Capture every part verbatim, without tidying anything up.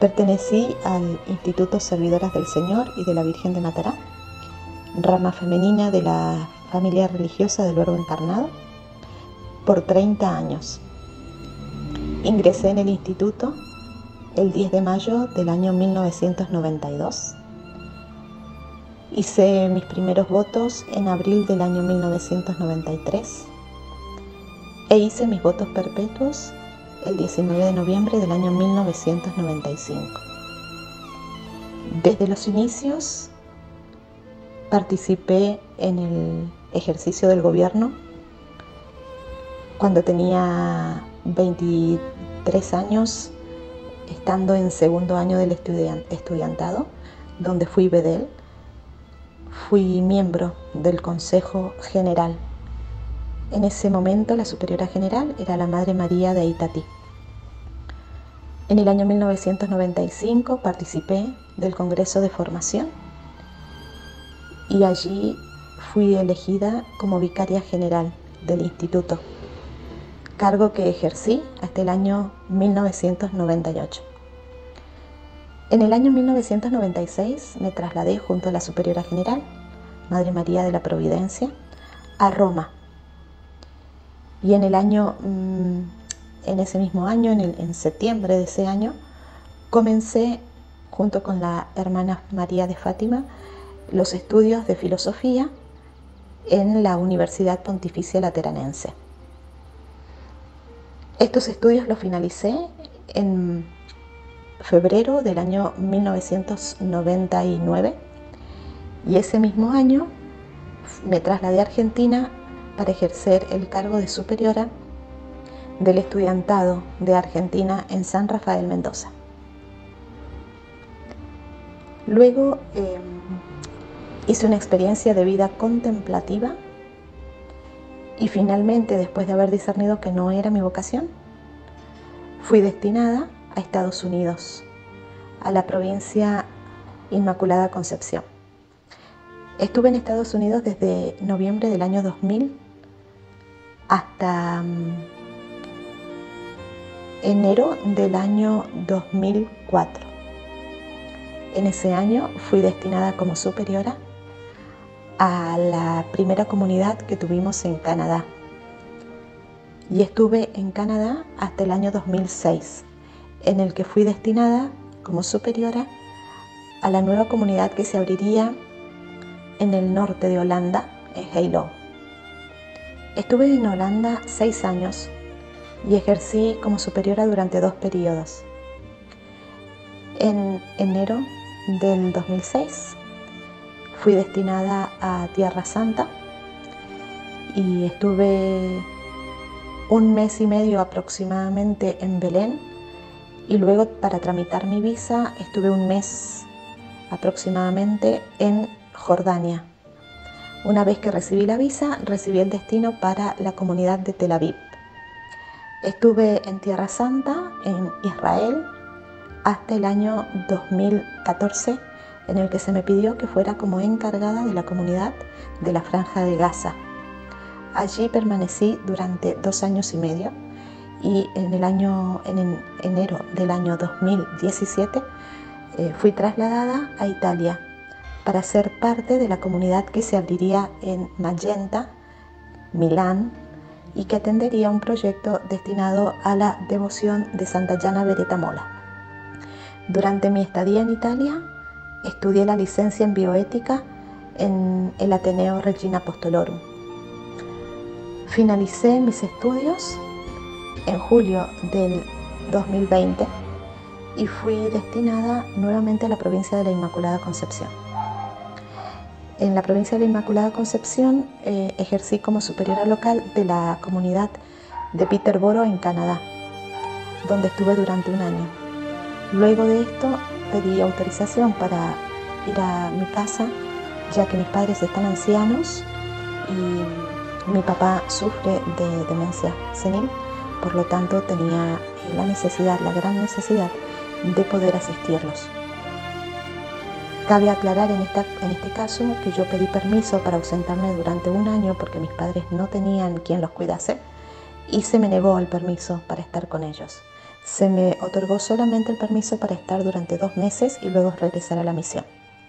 Pertenecí al Instituto Servidoras del Señor y de la Virgen de Matará, rama femenina de la familia religiosa del Verbo Encarnado, por treinta años. Ingresé en el instituto el diez de mayo del año mil novecientos noventa y dos. Hice mis primeros votos en abril del año mil novecientos noventa y tres e hice mis votos perpetuos el diecinueve de noviembre del año mil novecientos noventa y cinco. Desde los inicios participé en el ejercicio del gobierno. Cuando tenía veintitrés años, estando en segundo año del estudiantado, donde fui bedel, fui miembro del Consejo General. En ese momento la superiora general era la Madre María de Itatí. En el año mil novecientos noventa y cinco participé del Congreso de Formación y allí fui elegida como vicaria general del instituto, cargo que ejercí hasta el año mil novecientos noventa y ocho. En el año mil novecientos noventa y seis me trasladé junto a la superiora general, Madre María de la Providencia, a Roma. Y en el año, en ese mismo año, en, el, en septiembre de ese año, comencé junto con la hermana María de Fátima los estudios de filosofía en la Universidad Pontificia Lateranense. Estos estudios los finalicé en febrero del año mil novecientos noventa y nueve y ese mismo año me trasladé a Argentina para ejercer el cargo de superiora del estudiantado de Argentina en San Rafael, Mendoza. Luego eh, hice una experiencia de vida contemplativa y finalmente, después de haber discernido que no era mi vocación, fui destinada a Estados Unidos, a la provincia Inmaculada Concepción. Estuve en Estados Unidos desde noviembre del año dos mil hasta um, enero del año dos mil cuatro. En ese año fui destinada como superiora a la primera comunidad que tuvimos en Canadá y estuve en Canadá hasta el año dos mil seis, en el que fui destinada como superiora a la nueva comunidad que se abriría en el norte de Holanda, en Helo. Estuve en Holanda seis años y ejercí como superiora durante dos periodos. En enero del dos mil seis fui destinada a Tierra Santa y estuve un mes y medio aproximadamente en Belén y luego, para tramitar mi visa, estuve un mes aproximadamente en Jordania. Una vez que recibí la visa, recibí el destino para la comunidad de Tel Aviv. Estuve en Tierra Santa, en Israel, hasta el año dos mil catorce, en el que se me pidió que fuera como encargada de la comunidad de la Franja de Gaza. Allí permanecí durante dos años y medio y en el año, en enero del año dos mil diecisiete eh, fui trasladada a Italia para ser parte de la comunidad que se abriría en Magenta, Milán, y que atendería un proyecto destinado a la devoción de Santa Gianna Beretta Molla. Durante mi estadía en Italia, estudié la licencia en bioética en el Ateneo Regina Apostolorum. Finalicé mis estudios en julio del dos mil veinte y fui destinada nuevamente a la provincia de la Inmaculada Concepción. En la provincia de la Inmaculada Concepción eh, ejercí como superiora local de la comunidad de Peterborough en Canadá, donde estuve durante un año. Luego de esto pedí autorización para ir a mi casa, ya que mis padres están ancianos y mi papá sufre de demencia senil, por lo tanto tenía la necesidad, la gran necesidad de poder asistirlos. Cabe aclarar en, esta, en este caso que yo pedí permiso para ausentarme durante un año porque mis padres no tenían quien los cuidase y se me negó el permiso para estar con ellos. se me otorgó solamente el permiso para estar durante dos meses y luego regresar a la misión.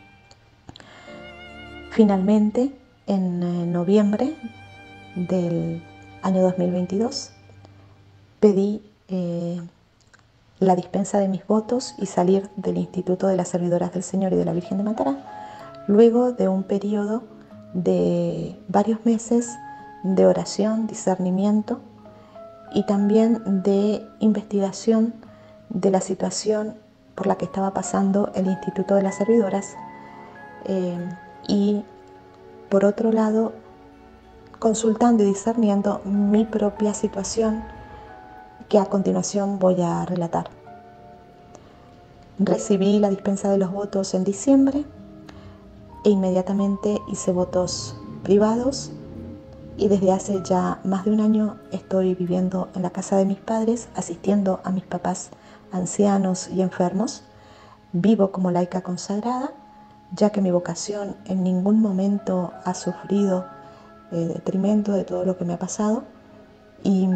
Finalmente, en noviembre del año dos mil veintidós, pedí eh, la dispensa de mis votos y salir del Instituto de las Servidoras del Señor y de la Virgen de Matará, luego de un periodo de varios meses de oración, discernimiento y también de investigación de la situación por la que estaba pasando el Instituto de las Servidoras, eh, y por otro lado consultando y discerniendo mi propia situación, que a continuación voy a relatar. Recibí la dispensa de los votos en diciembre e inmediatamente hice votos privados, y desde hace ya más de un año estoy viviendo en la casa de mis padres, asistiendo a mis papás ancianos y enfermos. Vivo como laica consagrada, ya que mi vocación en ningún momento ha sufrido eh, detrimento de todo lo que me ha pasado, y,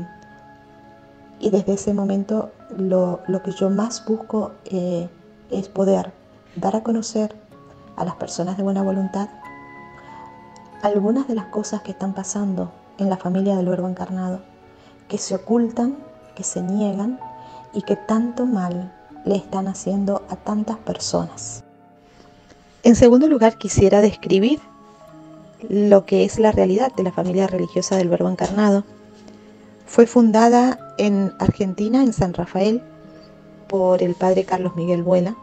y desde ese momento lo, lo que yo más busco eh, es poder dar a conocer a las personas de buena voluntad algunas de las cosas que están pasando en la familia del Verbo encarnado, que se ocultan, que se niegan y que tanto mal le están haciendo a tantas personas. En segundo lugar, quisiera describir lo que es la realidad de la familia religiosa del Verbo encarnado. Fue fundada en Argentina, en San Rafael, por el padre Carlos Miguel Vuela.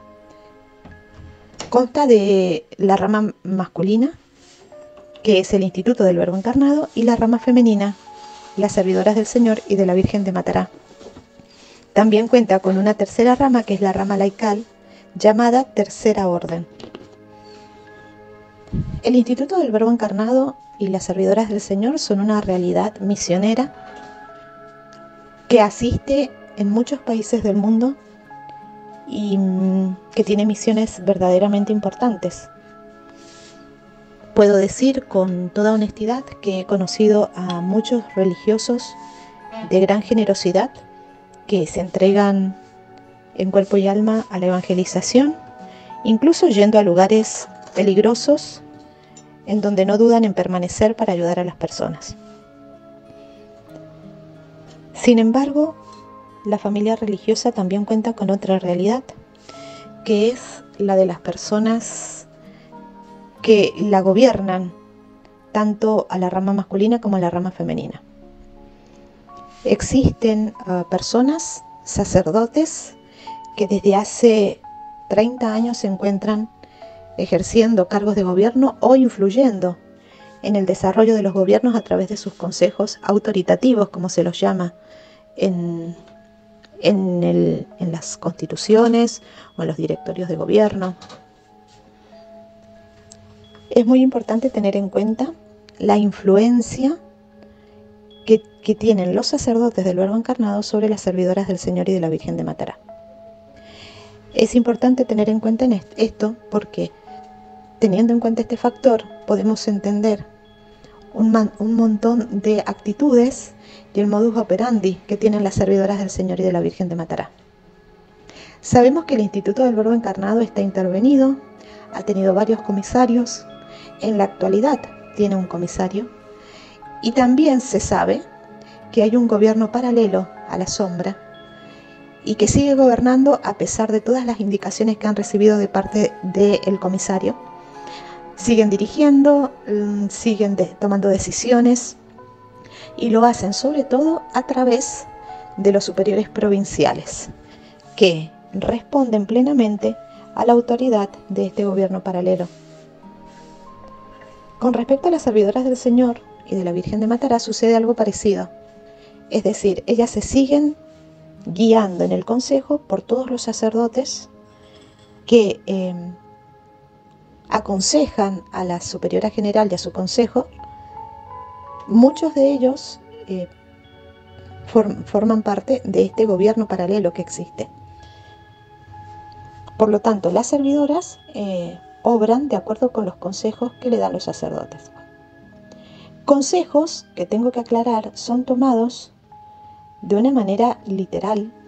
Consta de la rama masculina, que es el Instituto del Verbo encarnado, y la rama femenina, las Servidoras del Señor y de la Virgen de Matará. También cuenta con una tercera rama, que es la rama laical, llamada Tercera Orden. El Instituto del Verbo encarnado y las Servidoras del Señor son una realidad misionera que asiste en muchos países del mundo y que tiene misiones verdaderamente importantes. Puedo decir con toda honestidad que he conocido a muchos religiosos de gran generosidad que se entregan en cuerpo y alma a la evangelización, incluso yendo a lugares peligrosos en donde no dudan en permanecer para ayudar a las personas. Sin embargo, la familia religiosa también cuenta con otra realidad, que es la de las personas que la gobiernan, tanto a la rama masculina como a la rama femenina. Existen uh, personas, sacerdotes, que desde hace treinta años se encuentran ejerciendo cargos de gobierno o influyendo en el desarrollo de los gobiernos a través de sus consejos autoritativos, como se los llama en, en, el, en las constituciones o en los directorios de gobierno. Es muy importante tener en cuenta la influencia que, que tienen los sacerdotes del Verbo encarnado sobre las servidoras del Señor y de la Virgen de Matará. Es importante tener en cuenta esto porque, teniendo en cuenta este factor, podemos entender un, man, un montón de actitudes y el modus operandi que tienen las servidoras del Señor y de la Virgen de Matará. Sabemos que el Instituto del Verbo encarnado está intervenido, ha tenido varios comisarios. En la actualidad tiene un comisario, y también se sabe que hay un gobierno paralelo a la sombra y que sigue gobernando a pesar de todas las indicaciones que han recibido de parte del comisario. Siguen dirigiendo, siguen de, tomando decisiones, y lo hacen sobre todo a través de los superiores provinciales, que responden plenamente a la autoridad de este gobierno paralelo. Con respecto a las servidoras del Señor y de la Virgen de Matará sucede algo parecido. Es decir, ellas se siguen guiando en el consejo por todos los sacerdotes que eh, aconsejan a la superiora general y a su consejo. Muchos de ellos eh, form, forman parte de este gobierno paralelo que existe. Por lo tanto, las servidoras eh, obran de acuerdo con los consejos que le dan los sacerdotes. Consejos que, tengo que aclarar, son tomados de una manera literal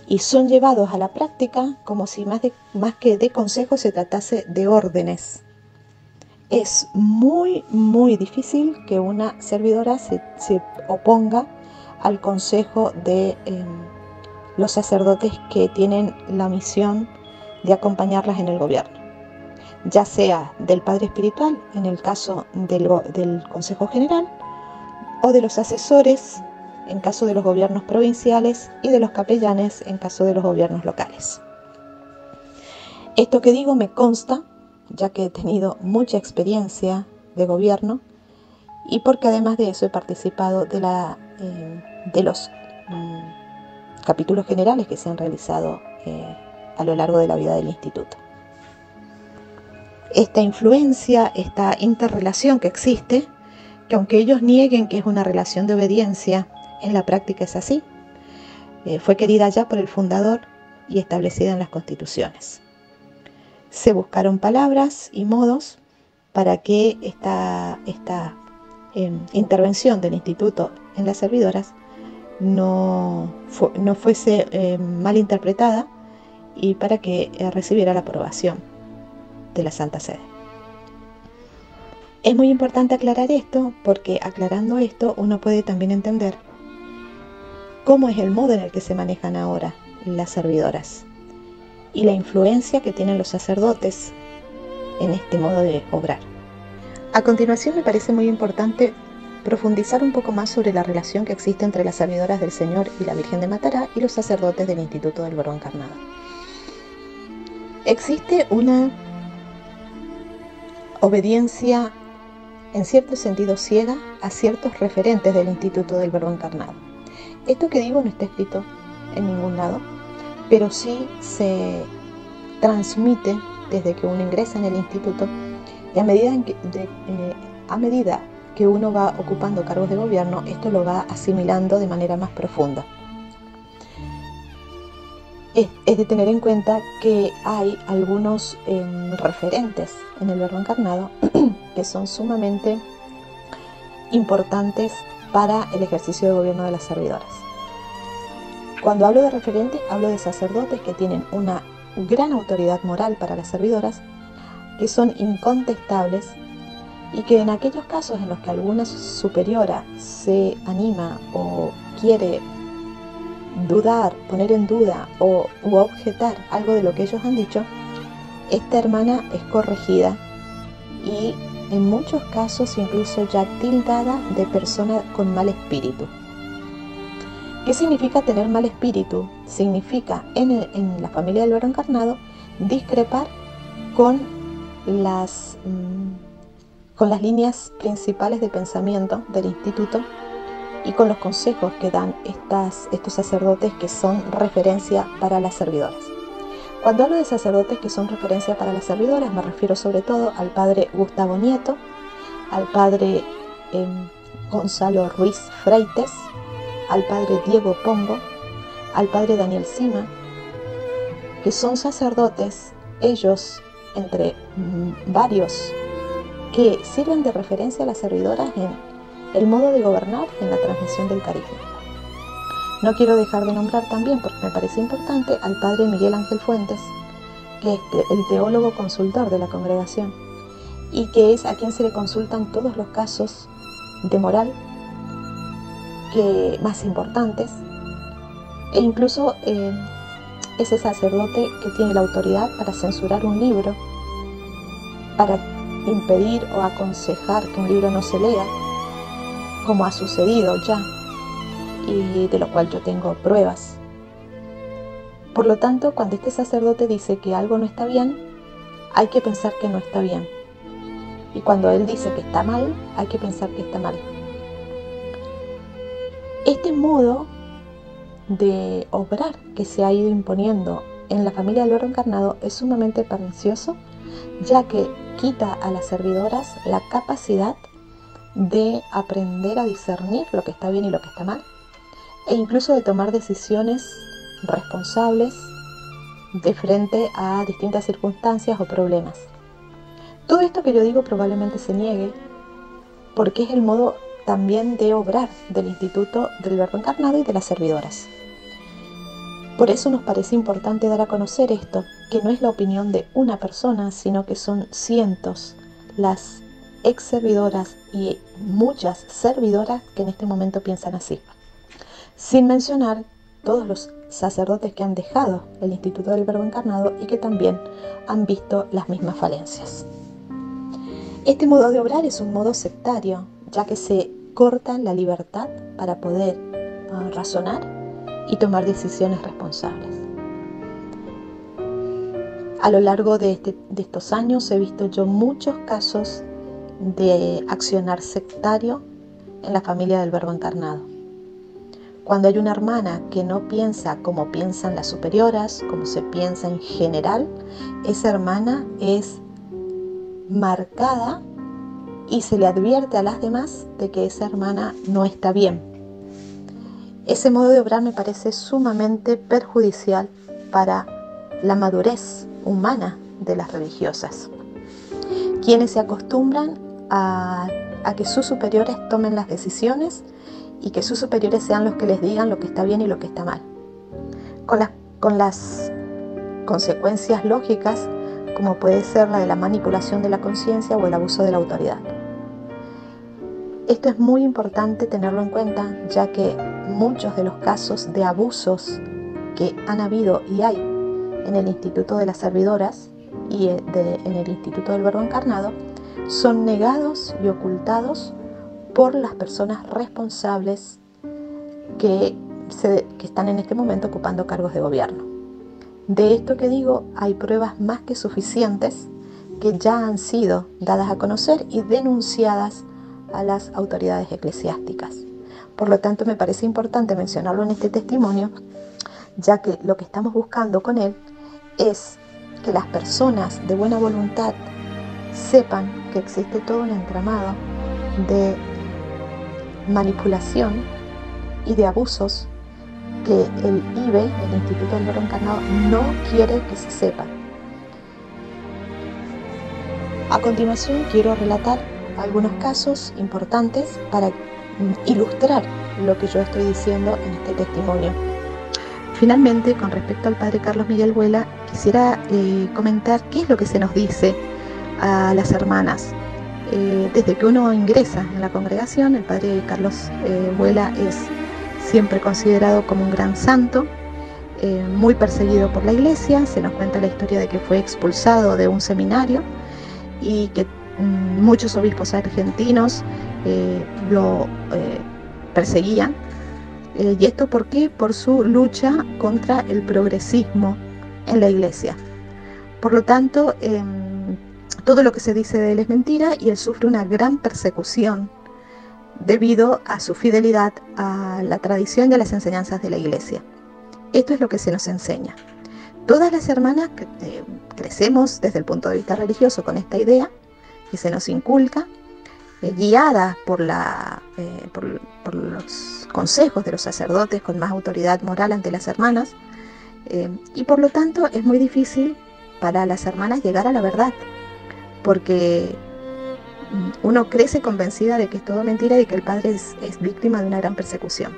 y son llevados a la práctica como si más, de, más que de consejos se tratase de órdenes. Es muy, muy difícil que una servidora se, se oponga al consejo de eh, los sacerdotes que tienen la misión de acompañarlas en el gobierno, ya sea del padre espiritual, en el caso del, del Consejo General, o de los asesores, en caso de los gobiernos provinciales, y de los capellanes, en caso de los gobiernos locales. Esto que digo me consta, ya que he tenido mucha experiencia de gobierno, y porque además de eso he participado de, la, eh, de los mm, capítulos generales que se han realizado eh, a lo largo de la vida del instituto. Esta influencia, esta interrelación que existe, que aunque ellos nieguen que es una relación de obediencia, en la práctica es así, eh, fue querida ya por el fundador y establecida en las constituciones. Se buscaron palabras y modos para que esta, esta eh, intervención del instituto en las servidoras no, fu no fuese eh, mal interpretada y para que eh, recibiera la aprobación de la Santa Sede. Es muy importante aclarar esto porque aclarando esto uno puede también entender cómo es el modo en el que se manejan ahora las servidoras y la influencia que tienen los sacerdotes en este modo de obrar. A continuación me parece muy importante profundizar un poco más sobre la relación que existe entre las servidoras del Señor y la Virgen de Matará y los sacerdotes del Instituto del Verbo Encarnado. Existe una obediencia en cierto sentido ciega a ciertos referentes del Instituto del Verbo Encarnado. Esto que digo no está escrito en ningún lado, pero sí se transmite desde que uno ingresa en el instituto y a medida, en que, de, eh, a medida que uno va ocupando cargos de gobierno, esto lo va asimilando de manera más profunda. Es, es de tener en cuenta que hay algunos eh, referentes en el Verbo Encarnado que son sumamente importantes para el ejercicio de gobierno de las servidoras. Cuando hablo de referentes, hablo de sacerdotes que tienen una gran autoridad moral para las servidoras, que son incontestables y que en aquellos casos en los que alguna superiora se anima o quiere dudar, poner en duda o u objetar algo de lo que ellos han dicho, esta hermana es corregida y en muchos casos incluso ya tildada de persona con mal espíritu. ¿Qué significa tener mal espíritu? Significa en, el, en la familia del Verbo Encarnado discrepar con las, mmm, con las líneas principales de pensamiento del instituto y con los consejos que dan estas, estos sacerdotes que son referencia para las servidoras. Cuando hablo de sacerdotes que son referencia para las servidoras, me refiero sobre todo al padre Gustavo Nieto, al padre eh, Gonzalo Ruiz Freites, al padre Diego Pombo, al padre Daniel Sima, que son sacerdotes, ellos entre mm, varios, que sirven de referencia a las servidoras en el modo de gobernar, en la transmisión del carisma. No quiero dejar de nombrar también, porque me parece importante, al padre Miguel Ángel Fuentes, que es el teólogo consultor de la congregación y que es a quien se le consultan todos los casos de moral que, más importantes, e incluso eh, ese sacerdote que tiene la autoridad para censurar un libro, para impedir o aconsejar que un libro no se lea, como ha sucedido ya, y de lo cual yo tengo pruebas. Por lo tanto, cuando este sacerdote dice que algo no está bien, hay que pensar que no está bien. Y cuando él dice que está mal, hay que pensar que está mal. Este modo de obrar que se ha ido imponiendo en la familia del Verbo Encarnado es sumamente pernicioso, ya que quita a las servidoras la capacidad de aprender a discernir lo que está bien y lo que está mal, e incluso de tomar decisiones responsables de frente a distintas circunstancias o problemas. Todo esto que yo digo probablemente se niegue porque es el modo también de obrar del Instituto del Verbo Encarnado y de las servidoras. Por eso nos parece importante dar a conocer esto, que no es la opinión de una persona, sino que son cientos las ex servidoras y muchas servidoras que en este momento piensan así. Sin mencionar todos los sacerdotes que han dejado el Instituto del Verbo Encarnado y que también han visto las mismas falencias. Este modo de obrar es un modo sectario, ya que se corta la libertad para poder uh, razonar y tomar decisiones responsables. A lo largo de, este, de estos años he visto yo muchos casos de accionar sectario en la familia del Verbo Encarnado. Cuando hay una hermana que no piensa como piensan las superioras, como se piensa en general, esa hermana es marcada y se le advierte a las demás de que esa hermana no está bien. Ese modo de obrar me parece sumamente perjudicial para la madurez humana de las religiosas, quienes se acostumbran a, a que sus superiores tomen las decisiones y que sus superiores sean los que les digan lo que está bien y lo que está mal, con las, con las consecuencias lógicas como puede ser la de la manipulación de la conciencia o el abuso de la autoridad. Esto es muy importante tenerlo en cuenta, ya que muchos de los casos de abusos que han habido y hay en el Instituto de las Servidoras y de, en el Instituto del Verbo Encarnado son negados y ocultados por las personas responsables que, se, que están en este momento ocupando cargos de gobierno. De esto que digo, hay pruebas más que suficientes que ya han sido dadas a conocer y denunciadas a las autoridades eclesiásticas. Por lo tanto, me parece importante mencionarlo en este testimonio, ya que lo que estamos buscando con él es que las personas de buena voluntad sepan que existe todo un entramado de manipulación y de abusos que el I B E, el Instituto del Verbo Encarnado, no quiere que se sepa. A continuación quiero relatar algunos casos importantes para ilustrar lo que yo estoy diciendo en este testimonio. Finalmente, con respecto al padre Carlos Miguel Vuela, quisiera eh, comentar qué es lo que se nos dice a las hermanas. Eh, desde que uno ingresa en la congregación, el padre Carlos eh, Vuela es siempre considerado como un gran santo, eh, muy perseguido por la iglesia. Se nos cuenta la historia de que fue expulsado de un seminario y que mm, muchos obispos argentinos eh, lo eh, perseguían. Eh, ¿Y esto por qué? Por su lucha contra el progresismo en la iglesia. Por lo tanto, eh, todo lo que se dice de él es mentira y él sufre una gran persecución debido a su fidelidad a la tradición y a las enseñanzas de la iglesia. Esto es lo que se nos enseña. Todas las hermanas que, eh, crecemos desde el punto de vista religioso con esta idea que se nos inculca, eh, guiada por, la, eh, por, por los consejos de los sacerdotes con más autoridad moral ante las hermanas, eh, y por lo tanto es muy difícil para las hermanas llegar a la verdad, porque uno crece convencida de que es todo mentira y que el padre es, es víctima de una gran persecución.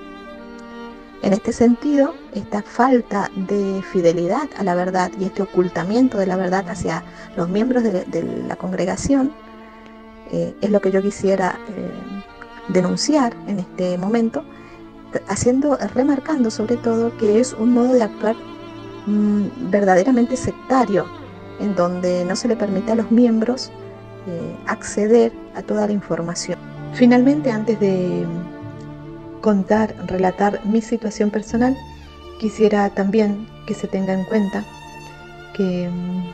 En este sentido, esta falta de fidelidad a la verdad y este ocultamiento de la verdad hacia los miembros de, de la congregación eh, es lo que yo quisiera eh, denunciar en este momento, haciendo, remarcando sobre todo que es un modo de actuar mmm, verdaderamente sectario, en donde no se le permite a los miembros eh, acceder a toda la información. Finalmente, antes de contar, relatar mi situación personal, quisiera también que se tenga en cuenta que mmm,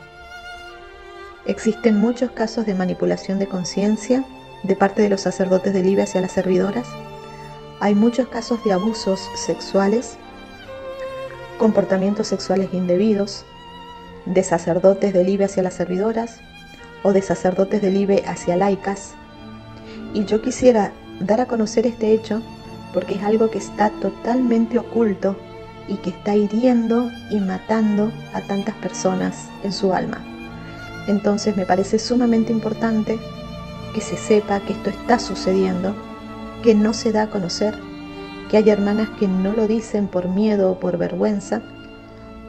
existen muchos casos de manipulación de conciencia de parte de los sacerdotes del I B E hacia las servidoras. Hay muchos casos de abusos sexuales, comportamientos sexuales indebidos, de sacerdotes del I B E hacia las servidoras o de sacerdotes del I B E hacia laicas. Y yo quisiera dar a conocer este hecho porque es algo que está totalmente oculto y que está hiriendo y matando a tantas personas en su alma. Entonces me parece sumamente importante que se sepa que esto está sucediendo, que no se da a conocer, que hay hermanas que no lo dicen por miedo o por vergüenza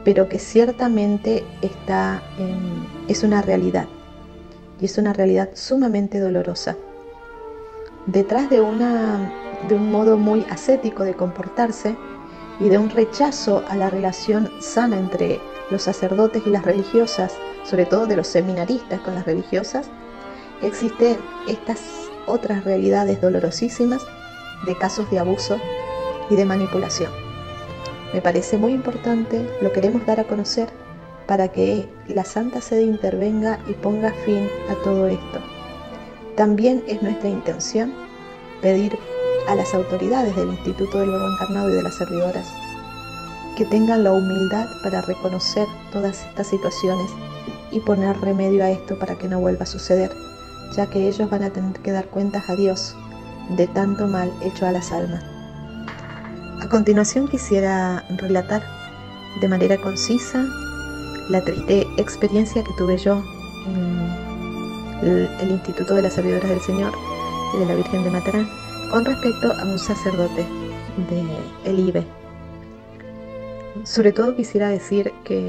pero que ciertamente está en, es una realidad, y es una realidad sumamente dolorosa. Detrás de, una, de un modo muy ascético de comportarse y de un rechazo a la relación sana entre los sacerdotes y las religiosas, sobre todo de los seminaristas con las religiosas, existen estas otras realidades dolorosísimas de casos de abuso y de manipulación. Me parece muy importante, lo queremos dar a conocer para que la Santa Sede intervenga y ponga fin a todo esto. También es nuestra intención pedir a las autoridades del Instituto del Verbo Encarnado y de las servidoras que tengan la humildad para reconocer todas estas situaciones y poner remedio a esto para que no vuelva a suceder, ya que ellos van a tener que dar cuentas a Dios de tanto mal hecho a las almas. A continuación quisiera relatar de manera concisa la triste experiencia que tuve yo en el, el Instituto de las Servidoras del Señor y de la Virgen de Matarán con respecto a un sacerdote del I B E. Sobre todo quisiera decir que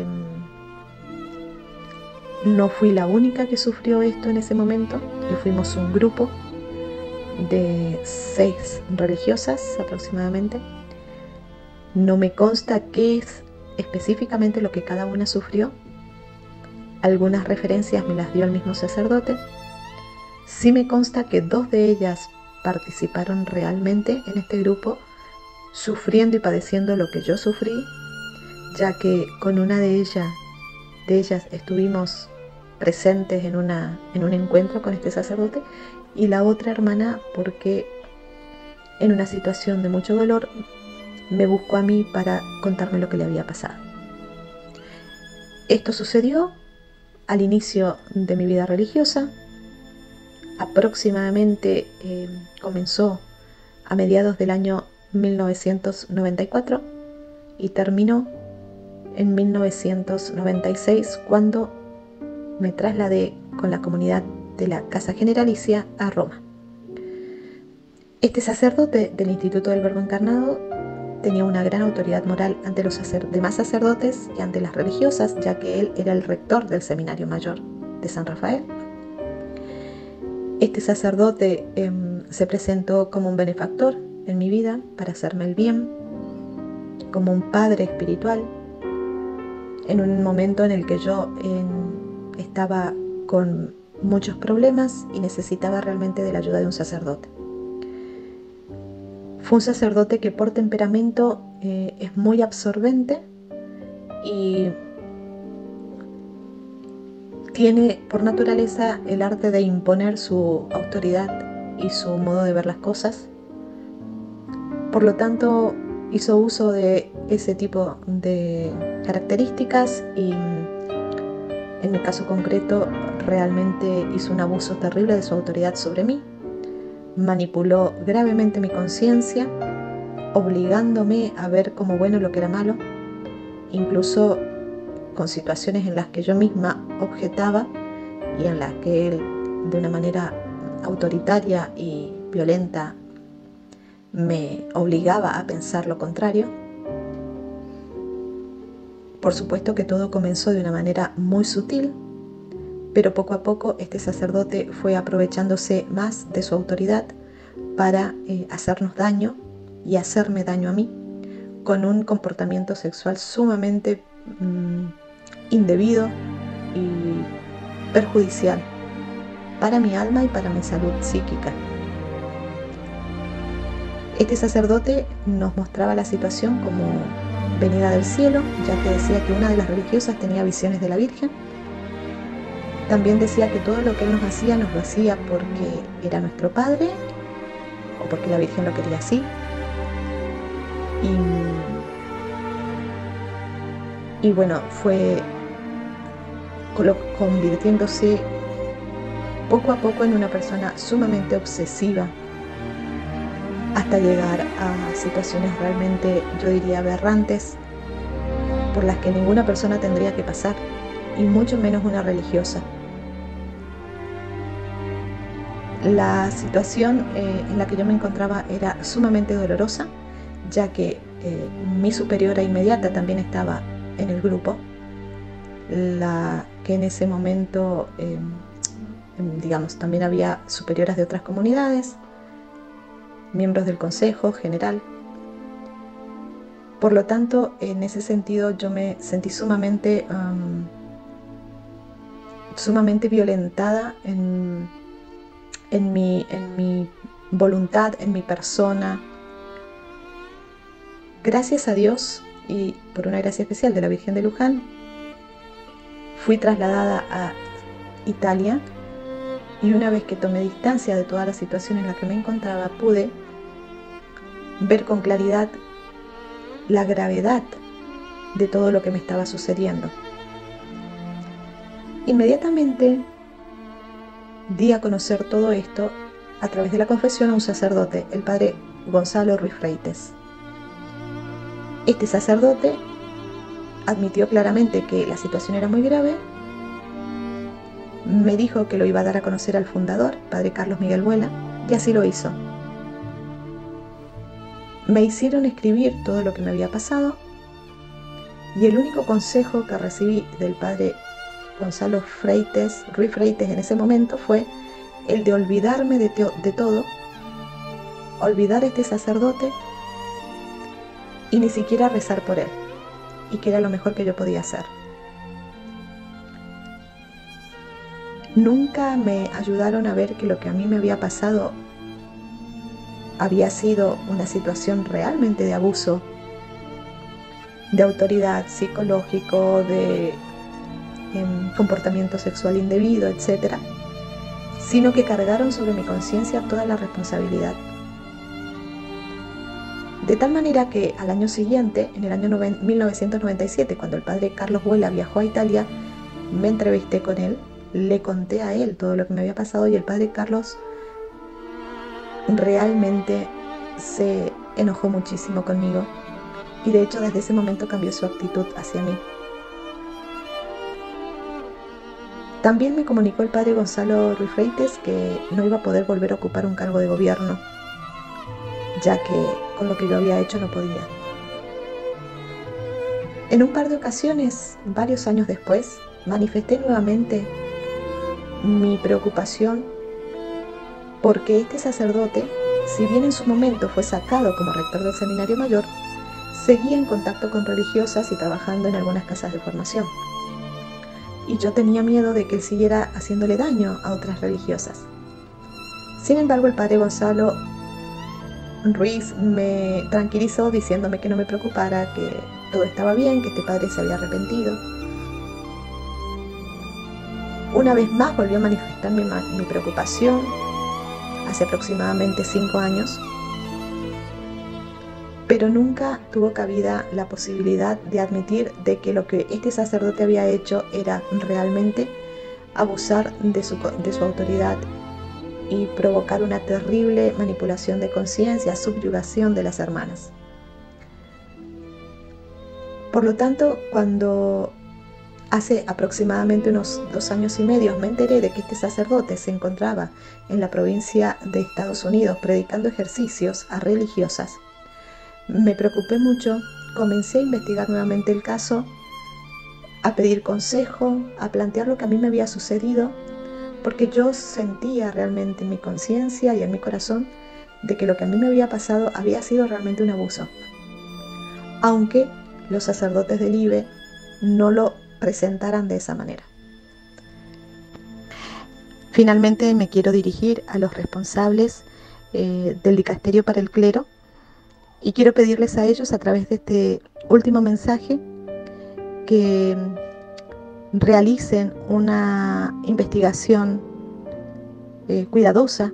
no fui la única que sufrió esto en ese momento, y fuimos un grupo de seis religiosas aproximadamente. No me consta qué es específicamente lo que cada una sufrió. Algunas referencias me las dio el mismo sacerdote. Sí me consta que dos de ellas participaron realmente en este grupo, sufriendo y padeciendo lo que yo sufrí, ya que con una de ellas, de ellas estuvimos presentes en, una, en un encuentro con este sacerdote, y la otra hermana porque en una situación de mucho dolor me buscó a mí para contarme lo que le había pasado. Esto sucedió al inicio de mi vida religiosa. Aproximadamente eh, comenzó a mediados del año mil novecientos noventa y cuatro y terminó en mil novecientos noventa y seis, cuando me trasladé con la comunidad de la Casa Generalicia a Roma. Este sacerdote del Instituto del Verbo Encarnado tenía una gran autoridad moral ante los sacer- demás sacerdotes y ante las religiosas, ya que él era el rector del Seminario Mayor de San Rafael. Este sacerdote eh, se presentó como un benefactor en mi vida para hacerme el bien, como un padre espiritual, en un momento en el que yo en, estaba con muchos problemas y necesitaba realmente de la ayuda de un sacerdote. Fue un sacerdote que por temperamento eh, es muy absorbente y tiene por naturaleza el arte de imponer su autoridad y su modo de ver las cosas. Por lo tanto, hizo uso de ese tipo de características y en mi caso concreto realmente hizo un abuso terrible de su autoridad sobre mí. Manipuló gravemente mi conciencia, obligándome a ver como bueno lo que era malo, incluso con situaciones en las que yo misma objetaba y en las que él, de una manera autoritaria y violenta, me obligaba a pensar lo contrario. Por supuesto que todo comenzó de una manera muy sutil, pero poco a poco este sacerdote fue aprovechándose más de su autoridad para eh, hacernos daño y hacerme daño a mí, con un comportamiento sexual sumamente mmm, indebido y perjudicial para mi alma y para mi salud psíquica. Este sacerdote nos mostraba la situación como venida del cielo, ya que decía que una de las religiosas tenía visiones de la Virgen. También decía que todo lo que él nos hacía, nos lo hacía porque era nuestro padre o porque la Virgen lo quería así. Y, y bueno, fue convirtiéndose poco a poco en una persona sumamente obsesiva, hasta llegar a situaciones realmente, yo diría, aberrantes, por las que ninguna persona tendría que pasar, y mucho menos una religiosa. La situación eh, en la que yo me encontraba era sumamente dolorosa, ya que eh, mi superiora inmediata también estaba en el grupo, la que en ese momento, eh, digamos, también había superioras de otras comunidades, miembros del consejo general. Por lo tanto, en ese sentido yo me sentí sumamente, um, sumamente violentada en, en, mi, en mi voluntad, en mi persona. Gracias a Dios y por una gracia especial de la Virgen de Luján, fui trasladada a Italia, y una vez que tomé distancia de toda la situación en la que me encontraba, pude ver con claridad la gravedad de todo lo que me estaba sucediendo. Inmediatamente di a conocer todo esto a través de la confesión a un sacerdote, el padre Gonzalo Ruiz Freites. Este sacerdote admitió claramente que la situación era muy grave, me dijo que lo iba a dar a conocer al fundador, padre Carlos Miguel Vuela, y así lo hizo. Me hicieron escribir todo lo que me había pasado, y el único consejo que recibí del padre Gonzalo Freites, Ruiz Freites en ese momento fue el de olvidarme de, de todo, olvidar a este sacerdote y ni siquiera rezar por él, y que era lo mejor que yo podía hacer. Nunca me ayudaron a ver que lo que a mí me había pasado había sido una situación realmente de abuso, de autoridad psicológico, de eh, comportamiento sexual indebido, etcétera, sino que cargaron sobre mi conciencia toda la responsabilidad. De tal manera que al año siguiente, en el año mil novecientos noventa y siete, cuando el padre Carlos Vuela viajó a Italia, me entrevisté con él, le conté a él todo lo que me había pasado, y el padre Carlos realmente se enojó muchísimo conmigo, y de hecho desde ese momento cambió su actitud hacia mí. También me comunicó el padre Gonzalo Ruiz Freites que no iba a poder volver a ocupar un cargo de gobierno, ya que con lo que yo había hecho no podía. En un par de ocasiones, varios años después, manifesté nuevamente mi preocupación porque este sacerdote, si bien en su momento fue sacado como rector del seminario mayor, seguía en contacto con religiosas y trabajando en algunas casas de formación. Y yo tenía miedo de que él siguiera haciéndole daño a otras religiosas. Sin embargo, el padre Gonzalo Ruiz me tranquilizó diciéndome que no me preocupara, que todo estaba bien, que este padre se había arrepentido. Una vez más volvió a manifestar mi, mi preocupación hace aproximadamente cinco años, pero nunca tuvo cabida la posibilidad de admitir de que lo que este sacerdote había hecho era realmente abusar de su, de su autoridad y provocar una terrible manipulación de conciencia, subyugación de las hermanas. Por lo tanto, cuando hace aproximadamente unos dos años y medio me enteré de que este sacerdote se encontraba en la provincia de Estados Unidos predicando ejercicios a religiosas, me preocupé mucho, comencé a investigar nuevamente el caso, a pedir consejo, a plantear lo que a mí me había sucedido, porque yo sentía realmente en mi conciencia y en mi corazón de que lo que a mí me había pasado había sido realmente un abuso, aunque los sacerdotes del I B E no lo presentaran de esa manera. Finalmente me quiero dirigir a los responsables eh, del Dicasterio para el Clero, y quiero pedirles a ellos, a través de este último mensaje, que realicen una investigación eh, cuidadosa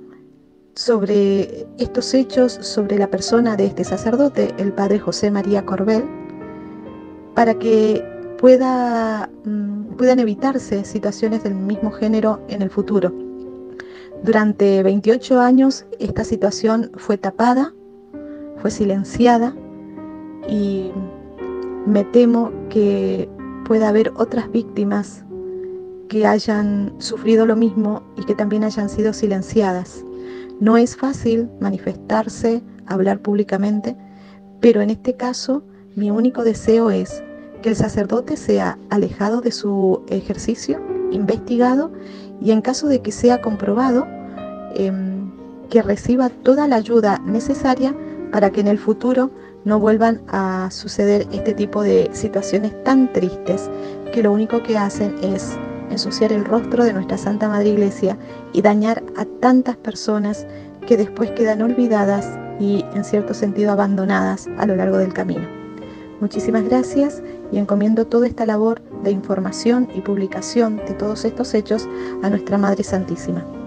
sobre estos hechos, sobre la persona de este sacerdote, el padre José María Corbel, para que pueda, mm, puedan evitarse situaciones del mismo género en el futuro. Durante veintiocho años esta situación fue tapada, fue silenciada, y me temo que pueda haber otras víctimas que hayan sufrido lo mismo y que también hayan sido silenciadas. No es fácil manifestarse, hablar públicamente, pero en este caso mi único deseo es que el sacerdote sea alejado de su ejercicio, investigado y en caso de que sea comprobado, eh, que reciba toda la ayuda necesaria para que en el futuro no vuelvan a suceder este tipo de situaciones tan tristes que lo único que hacen es ensuciar el rostro de nuestra Santa Madre Iglesia y dañar a tantas personas que después quedan olvidadas y en cierto sentido abandonadas a lo largo del camino. Muchísimas gracias y encomiendo toda esta labor de información y publicación de todos estos hechos a nuestra Madre Santísima.